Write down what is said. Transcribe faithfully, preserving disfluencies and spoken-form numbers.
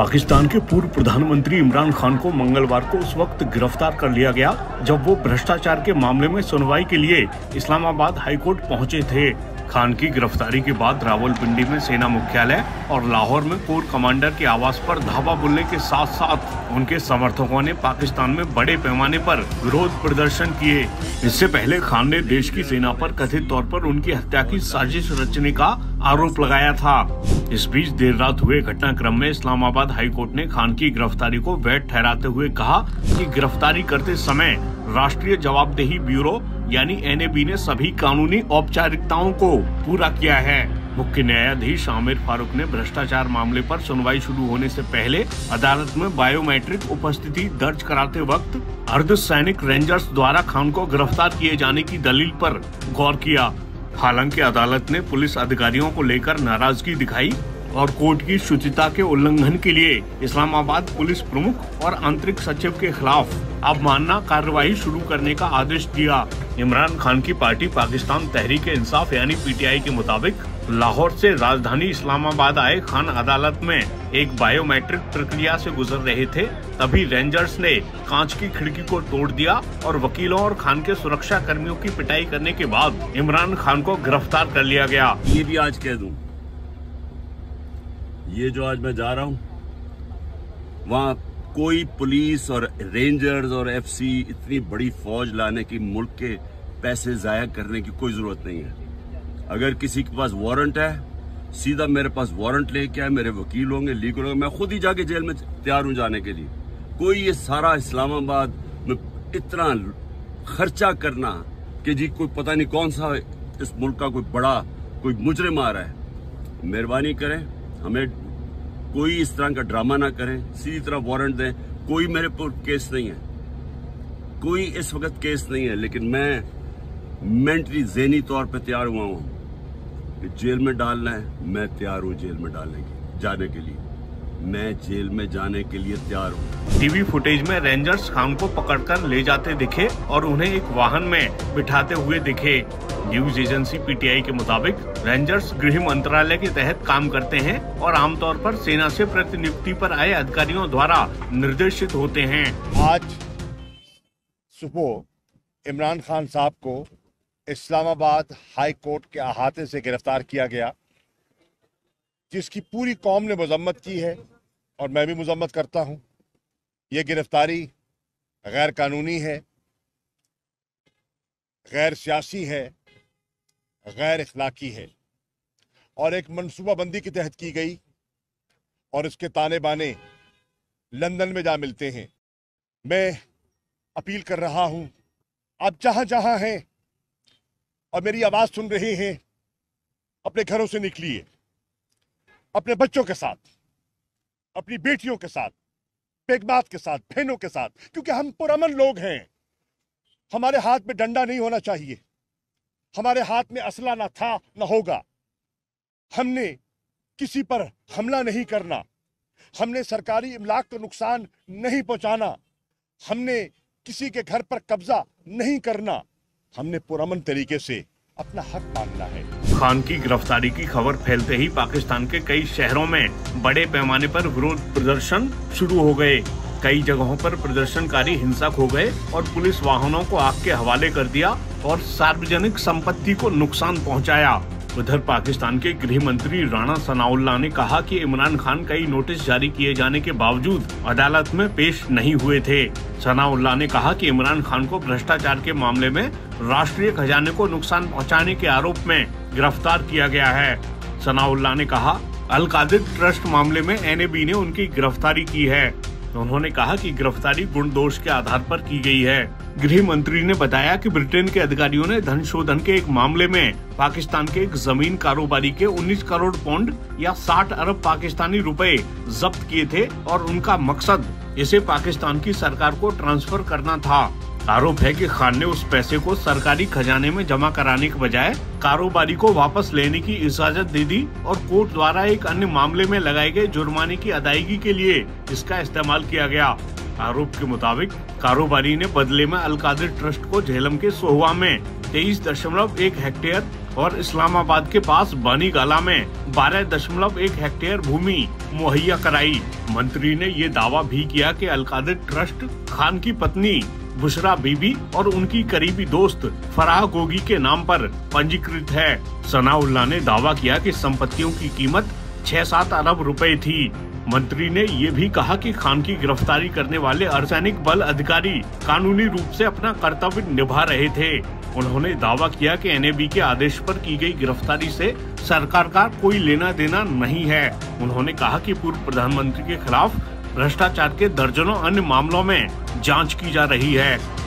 पाकिस्तान के पूर्व प्रधानमंत्री इमरान खान को मंगलवार को उस वक्त गिरफ्तार कर लिया गया जब वो भ्रष्टाचार के मामले में सुनवाई के लिए इस्लामाबाद हाईकोर्ट पहुंचे थे। खान की गिरफ्तारी के बाद रावलपिंडी में सेना मुख्यालय और लाहौर में कोर कमांडर के आवास पर धावा बोलने के साथ साथ उनके समर्थकों ने पाकिस्तान में बड़े पैमाने पर विरोध प्रदर्शन किए। इससे पहले खान ने देश की सेना पर कथित तौर पर उनकी हत्या की साजिश रचने का आरोप लगाया था। इस बीच देर रात हुए घटनाक्रम में इस्लामाबाद हाईकोर्ट ने खान की गिरफ्तारी को वैध ठहराते हुए कहा कि गिरफ्तारी करते समय राष्ट्रीय जवाबदेही ब्यूरो यानी एन ए बी ने सभी कानूनी औपचारिकताओं को पूरा किया है। मुख्य न्यायाधीश आमिर फारूक ने भ्रष्टाचार मामले पर सुनवाई शुरू होने से पहले अदालत में बायोमेट्रिक उपस्थिति दर्ज कराते वक्त अर्धसैनिक रेंजर्स द्वारा खान को गिरफ्तार किए जाने की दलील पर गौर किया। हालांकि अदालत ने पुलिस अधिकारियों को लेकर नाराजगी दिखाई और कोर्ट की शुचिता के उल्लंघन के लिए इस्लामाबाद पुलिस प्रमुख और आंतरिक सचिव के खिलाफ अवमानना कार्रवाई शुरू करने का आदेश दिया। इमरान खान की पार्टी पाकिस्तान तहरीक इंसाफ यानी पी टी आई के मुताबिक लाहौर से राजधानी इस्लामाबाद आए खान अदालत में एक बायोमेट्रिक प्रक्रिया से गुजर रहे थे, तभी रेंजर्स ने कांच की खिड़की को तोड़ दिया और वकीलों और खान के सुरक्षा कर्मियों की पिटाई करने के बाद इमरान खान को गिरफ्तार कर लिया गया। ये भी आज कह दूं, ये जो आज मैं जा रहा हूँ वहाँ कोई पुलिस और रेंजर्स और एफ सी इतनी बड़ी फौज लाने की, मुल्क के पैसे जाया करने की कोई जरूरत नहीं है। अगर किसी के पास वारंट है, सीधा मेरे पास वारंट लेके आए, मेरे वकील होंगे, लीगल होंगे, मैं खुद ही जाके जेल में तैयार हूँ जाने के लिए। कोई ये सारा इस्लामाबाद में इतना खर्चा करना कि जी कोई पता नहीं कौन सा इस मुल्क का कोई बड़ा कोई मुजरिम आ रहा है, मेहरबानी करें, हमें कोई इस तरह का ड्रामा ना करें, सीधी तरह वारंट दें। कोई मेरे पर केस नहीं है, कोई इस वक्त केस नहीं है, लेकिन मैं मेंटली ज़हनी तौर पे तैयार हुआ हूँ कि जेल में डालना है, मैं तैयार हूँ जेल में डालने की जाने के लिए, मैं जेल में जाने के लिए तैयार हूँ। टीवी फुटेज में रेंजर्स खान को पकड़कर ले जाते दिखे और उन्हें एक वाहन में बिठाते हुए दिखे। News agency P T I के मुताबिक रेंजर्स गृह मंत्रालय के तहत काम करते हैं और आमतौर पर सेना से प्रतिनियुक्ति पर आए अधिकारियों द्वारा निर्देशित होते हैं। आज सुबह इमरान खान साहब को इस्लामाबाद हाई कोर्ट के अहाते से गिरफ्तार किया गया, जिसकी पूरी कौम ने मजम्मत की है और मैं भी मजम्मत करता हूं। ये गिरफ्तारी गैर कानूनी है, गैर सियासी है, गैर इखलाकी है और एक मनसूबाबंदी के तहत की गई और इसके ताने बाने लंदन में जा मिलते हैं। मैं अपील कर रहा हूं, आप जहां जहां हैं और मेरी आवाज सुन रहे हैं, अपने घरों से निकलिए, अपने बच्चों के साथ, अपनी बेटियों के साथ, बेगमात के साथ, बहनों के साथ, क्योंकि हम पुरअमन लोग हैं। हमारे हाथ में डंडा नहीं होना चाहिए, हमारे हाथ में असला ना था ना होगा। हमने किसी पर हमला नहीं करना, हमने सरकारी इमलाक को नुकसान नहीं पहुंचाना, हमने किसी के घर पर कब्जा नहीं करना, हमने पुरअमन तरीके से अपना हक मांगना है। खान की गिरफ्तारी की खबर फैलते ही पाकिस्तान के कई शहरों में बड़े पैमाने पर विरोध प्रदर्शन शुरू हो गए। कई जगहों पर प्रदर्शनकारी हिंसक हो गए और पुलिस वाहनों को आग के हवाले कर दिया और सार्वजनिक संपत्ति को नुकसान पहुंचाया। उधर पाकिस्तान के गृह मंत्री राणा सनाउल्लाह ने कहा कि इमरान खान कई नोटिस जारी किए जाने के बावजूद अदालत में पेश नहीं हुए थे। सनाउल्लाह ने कहा कि इमरान खान को भ्रष्टाचार के मामले में राष्ट्रीय खजाने को नुकसान पहुंचाने के आरोप में गिरफ्तार किया गया है। सनाउल्लाह ने कहा, अल कादिर ट्रस्ट मामले में एन ए बी ने उनकी गिरफ्तारी की है। उन्होंने कहा कि गिरफ्तारी गुण दोष के आधार पर की गई है। गृह मंत्री ने बताया कि ब्रिटेन के अधिकारियों ने धन शोधन के एक मामले में पाकिस्तान के एक जमीन कारोबारी के उन्नीस करोड़ पौंड या साठ अरब पाकिस्तानी रुपए जब्त किए थे और उनका मकसद इसे पाकिस्तान की सरकार को ट्रांसफर करना था। आरोप है कि खान ने उस पैसे को सरकारी खजाने में जमा कराने के बजाय कारोबारी को वापस लेने की इजाजत दे दी और कोर्ट द्वारा एक अन्य मामले में लगाए गए जुर्माने की अदायगी के लिए इसका इस्तेमाल किया गया। आरोप के मुताबिक कारोबारी ने बदले में अल कादिर ट्रस्ट को झेलम के सोहवा में तेईस दशमलव एक हेक्टेयर और इस्लामाबाद के पास बानी गाला में बारह दशमलव एक हेक्टेयर भूमि मुहैया कराई। मंत्री ने ये दावा भी किया कि अलकादिर ट्रस्ट खान की पत्नी बुशरा बीबी और उनकी करीबी दोस्त फराह गोगी के नाम पर पंजीकृत है। सनाउल्लाह ने दावा किया कि संपत्तियों की कीमत छह सात अरब रुपए थी। मंत्री ने ये भी कहा कि खान की गिरफ्तारी करने वाले अर्धसैनिक बल अधिकारी कानूनी रूप से अपना कर्तव्य निभा रहे थे। उन्होंने दावा किया कि एन ए बी के आदेश पर की गई गिरफ्तारी से सरकार का कोई लेना देना नहीं है। उन्होंने कहा कि पूर्व प्रधानमंत्री के खिलाफ भ्रष्टाचार के दर्जनों अन्य मामलों में जांच की जा रही है।